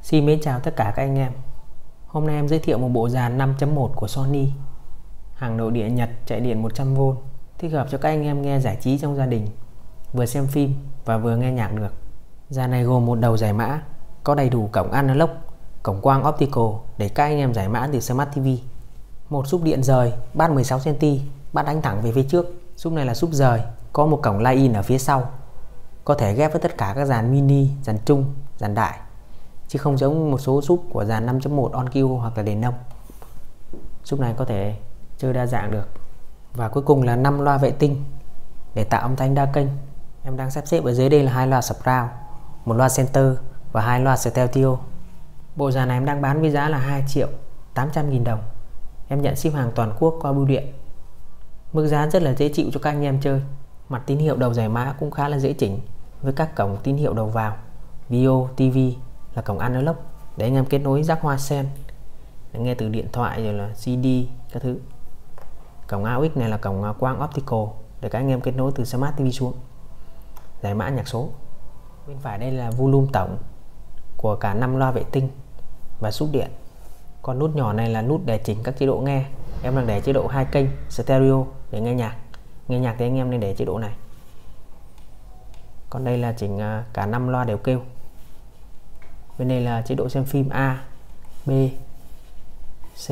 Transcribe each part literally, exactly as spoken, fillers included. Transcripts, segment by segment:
Xin mến chào tất cả các anh em. Hôm nay em giới thiệu một bộ dàn năm chấm một của Sony, hàng nội địa Nhật, chạy điện một trăm vôn, thích hợp cho các anh em nghe giải trí trong gia đình, vừa xem phim và vừa nghe nhạc được. Dàn này gồm một đầu giải mã, có đầy đủ cổng analog, cổng quang optical để các anh em giải mã từ Smart ti vi. Một sub điện rời bát mười sáu xăng-ti-mét, bát đánh thẳng về phía trước. Sub này là sub rời, có một cổng line-in ở phía sau, có thể ghép với tất cả các dàn mini, dàn trung, dàn đại, chứ không giống một số sub của dàn năm chấm một on-cue hoặc là đèn nông. Sub này có thể chơi đa dạng được. Và cuối cùng là năm loa vệ tinh để tạo âm thanh đa kênh. Em đang sắp xếp ở dưới đây là hai loa surround, một loa center và hai loa stereo. Bộ dàn này em đang bán với giá là hai triệu tám trăm nghìn đồng. Em nhận ship hàng toàn quốc qua bưu điện. Mức giá rất là dễ chịu cho các anh em chơi. Mặt tín hiệu đầu giải mã cũng khá là dễ chỉnh, với các cổng tín hiệu đầu vào, video, tivi là cổng analog để anh em kết nối jack hoa sen, nghe từ điện thoại rồi là xê đê các thứ. Cổng a u ích này là cổng quang optical để các anh em kết nối từ Smart ti vi xuống, giải mã nhạc số. Bên phải đây là volume tổng của cả năm loa vệ tinh và sub điện. Còn nút nhỏ này là nút để chỉnh các chế độ nghe. Em đang để chế độ hai kênh stereo để nghe nhạc. Nghe nhạc thì anh em nên để chế độ này. Còn đây là chỉnh cả năm loa đều kêu. Bên đây là chế độ xem phim A, B, C.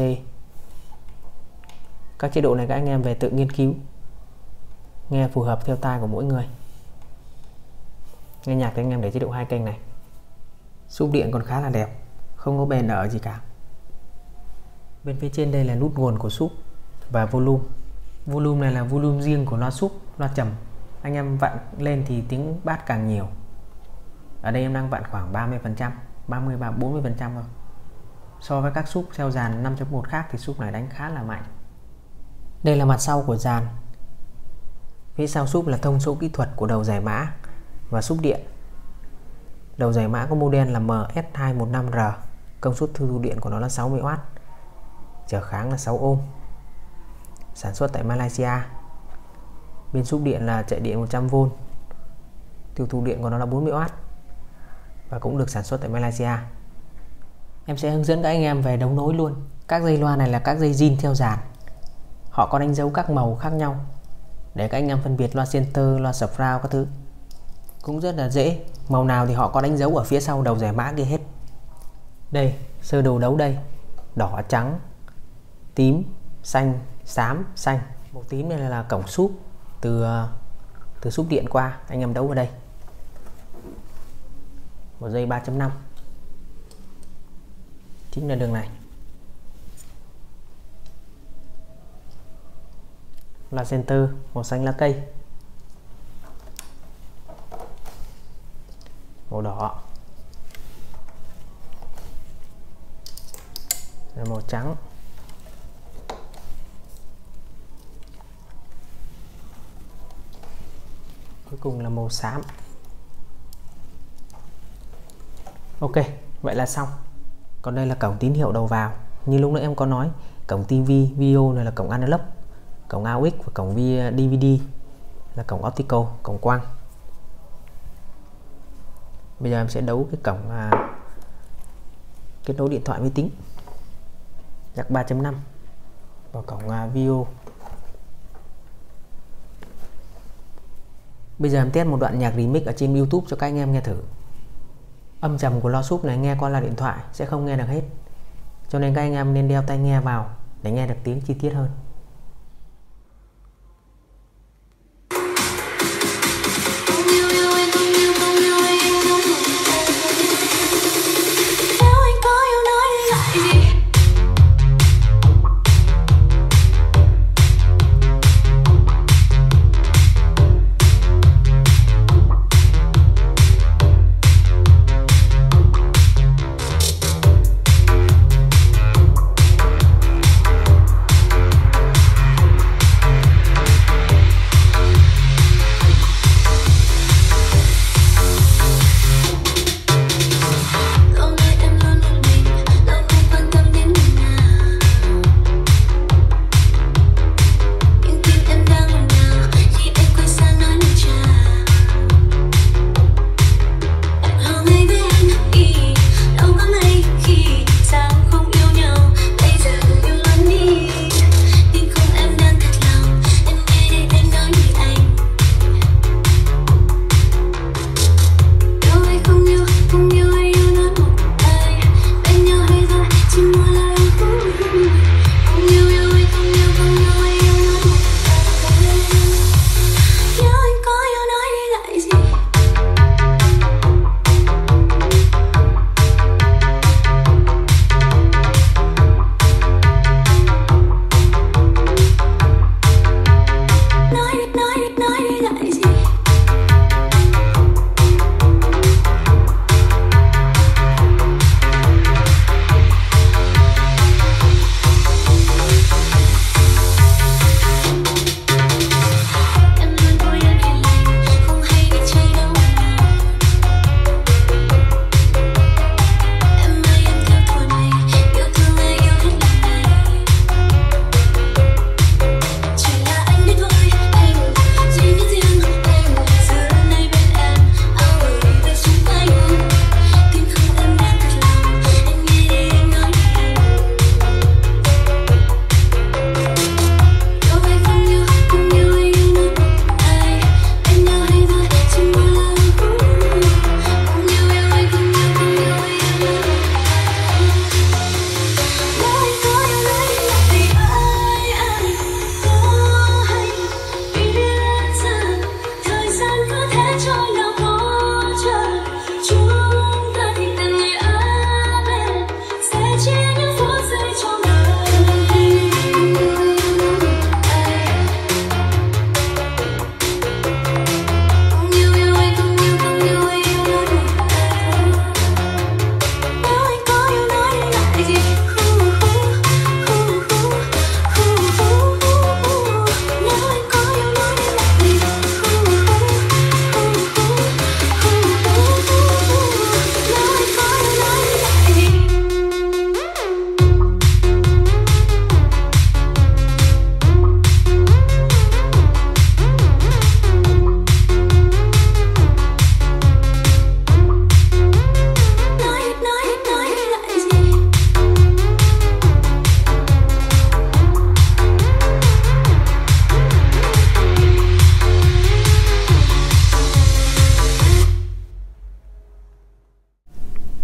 Các chế độ này các anh em về tự nghiên cứu, nghe phù hợp theo tai của mỗi người. Nghe nhạc thì anh em để chế độ hai kênh này. Sub điện còn khá là đẹp, không có bè nở gì cả. Bên phía trên đây là nút nguồn của sub và volume. Volume này là volume riêng của loa sub, loa trầm. Anh em vặn lên thì tiếng bass càng nhiều. Ở đây em đang vặn khoảng ba mươi phần trăm, ba mươi và bốn mươi phần trăm thôi. So với các sub theo dàn năm chấm một khác thì sub này đánh khá là mạnh. Đây là mặt sau của dàn. Phía sau sub là thông số kỹ thuật của đầu giải mã và sub điện. Đầu giải mã có model là M S hai một năm R, công suất tiêu thụ điện của nó là sáu mươi oát, trở kháng là sáu ôm, sản xuất tại Malaysia. Bên sub điện là chạy điện một trăm vôn, tiêu thụ điện của nó là bốn mươi oát và cũng được sản xuất tại Malaysia. Em sẽ hướng dẫn các anh em về đấu nối luôn. Các dây loa này là các dây zin theo dàn, họ có đánh dấu các màu khác nhau để các anh em phân biệt loa center, loa surround các thứ. Cũng rất là dễ, màu nào thì họ có đánh dấu ở phía sau đầu giải mã kia hết. Đây, sơ đồ đấu đây, đỏ, trắng, tím, xanh, xám, xanh. Màu tím này là cổng sub từ từ sub điện qua, anh em đấu vào đây. Một dây ba chấm năm chính là đường này. Loa center màu xanh lá cây, màu đỏ, là màu trắng, cuối cùng là màu xám. Ok, vậy là xong. Còn đây là cổng tín hiệu đầu vào. Như lúc nãy em có nói, cổng tivi, video này là cổng analog, cổng a u ích và cổng đê vê đê là cổng optical, cổng quang. Bây giờ em sẽ đấu cái cổng à, kết nối điện thoại máy tính, jack ba chấm năm vào cổng à, video. Bây giờ em test một đoạn nhạc remix ở trên YouTube cho các anh em nghe thử. Âm trầm của loa sub này nghe qua loa điện thoại sẽ không nghe được hết, cho nên các anh em nên đeo tai nghe vào để nghe được tiếng chi tiết hơn.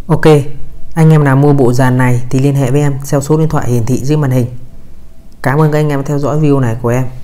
Ok, anh em nào mua bộ dàn này thì liên hệ với em theo số điện thoại hiển thị dưới màn hình. Cảm ơn các anh em theo dõi video này của em.